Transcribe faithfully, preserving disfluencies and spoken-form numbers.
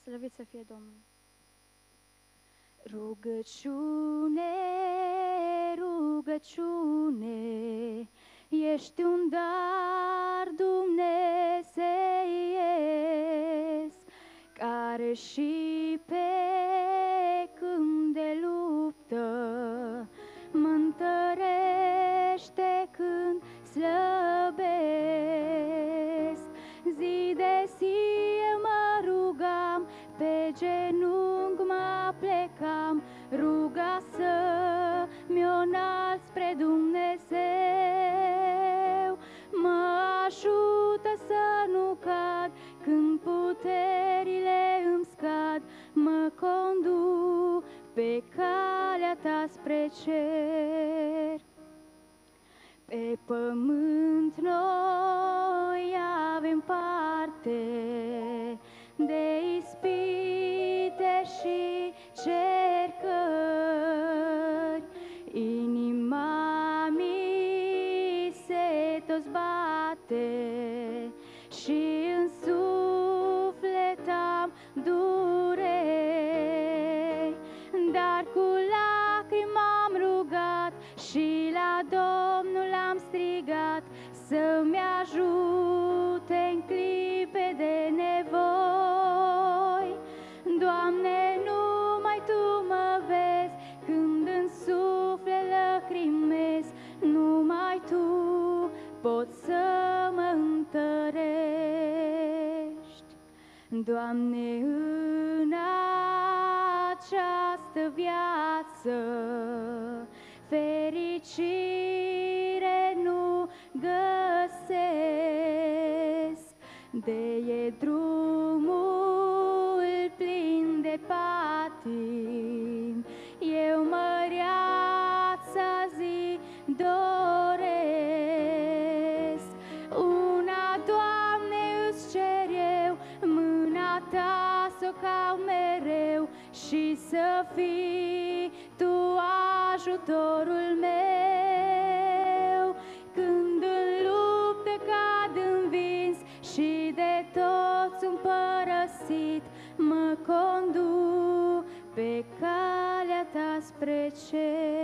Slăvit să fie Domnul! Rugăciune, rugăciune, ești un dar dumnezeiesc, care și pe câmp de luptă mă întărește când slăbesc. Zi de zi eu mă rugam, pe genunchi mă plecam, ruga să-mi o înalt spre Dumnezeu. Mă ajută să nu cad când puterile îmi scad, mă conduc pe calea ta spre cer. Pe pământ noi avem parte de ispite și cercări, inima mi se tot bate și în suflet am dureri, dar cu lacrimi m-am rugat și la Domnul am strigat să-mi ajute în clipe de nevoi. Doamne, numai Tu mă vezi când în suflet lăcrimez, numai Tu poți să mă întărești. Doamne, în această viață fericire nu găsesc, de e drumul plin de patim, eu măreața zi doresc. Una, Doamne, îți cer eu, mâna Ta s-o caut mereu și să fii Tu ajutorul meu. Când în luptă cad învins și de toți sunt părăsit, mă conduc pe calea Ta spre cer.